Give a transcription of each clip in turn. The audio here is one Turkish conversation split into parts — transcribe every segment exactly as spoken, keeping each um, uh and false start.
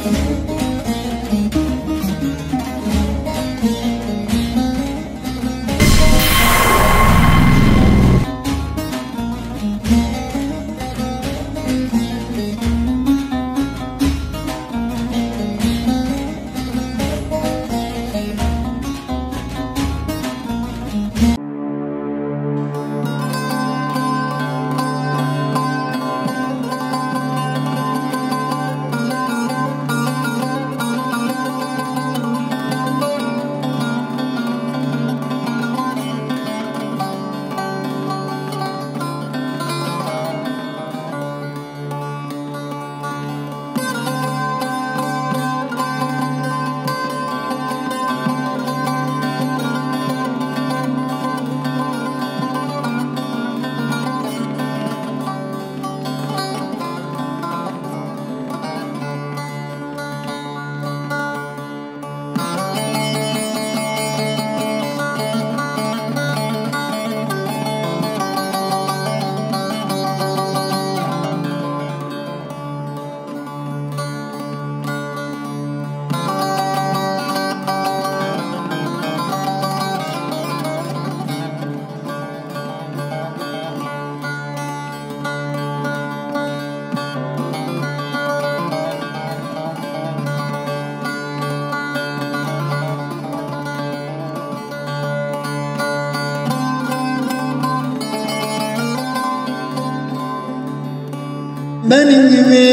Benim gibi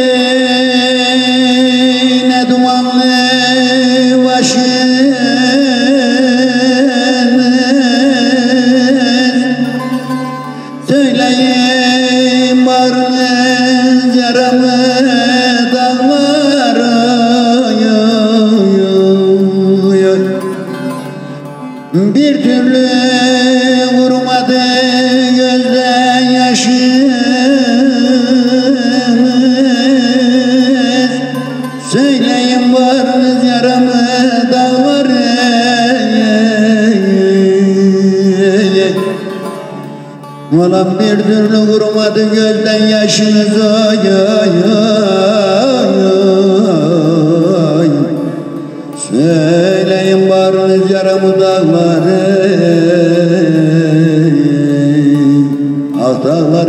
ne dumanlı başınız, söyleyin varınız yaramı dağlar. Bir türlü vurmadı gözden yaşınız, söyleyin varınız yaramı dağlar. Ulan bir türlü vurmadı gözden yaşınız. Ay ay ay ay. Söyleyin varınız yaramı dağlar. Ah dağlar.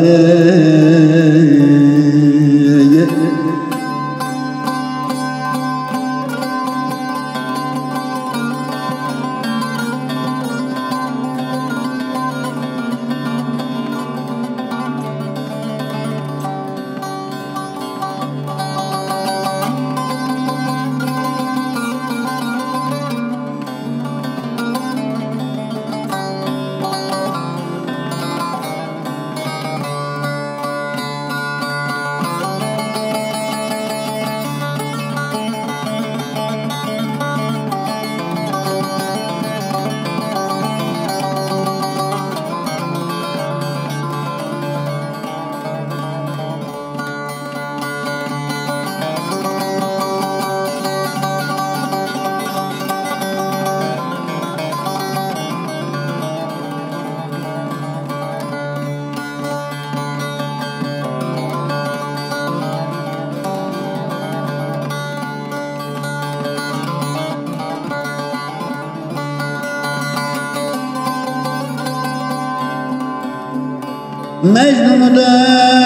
Mecnun'u da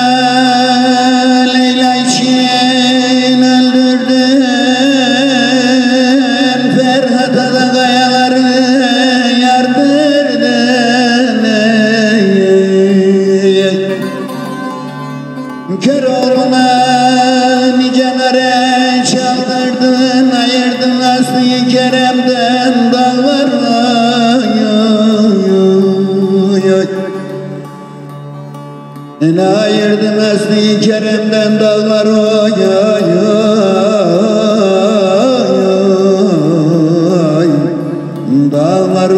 Leyla için öldürdün, Ferhat'a da kayaları yardırdın. Köroğlu'na nice nare çaldırdın, ayırdın Aslı-i Kerem'den dağlar. Ne ayırdın Aslı-i Kerem'den dağlar. Oy oy oy dağlar.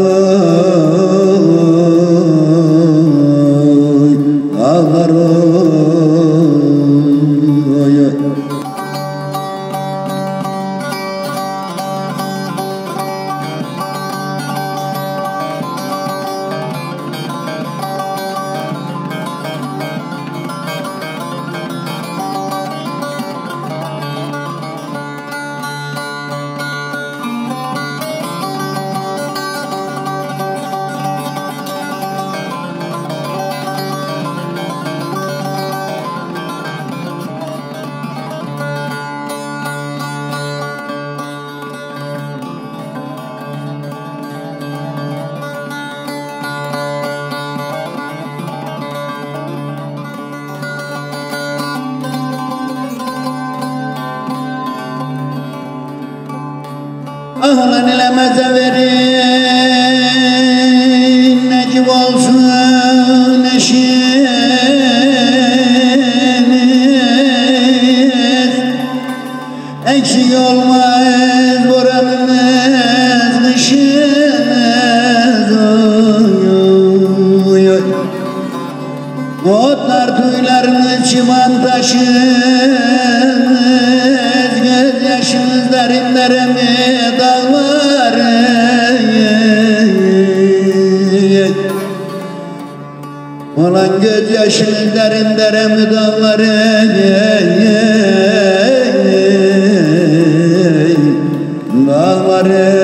Oy dağlar. Oy oy. ahlan ile meze verin, necip olsun eşiniz, eksik olmaz boranınız, kışınız. Oy, oy. Otlar tüyleriniz, çıban taşınız, gözyaşınız derinlerimi dağlar. Olan gözyaşınız derin deremi dağlar. Dağlar.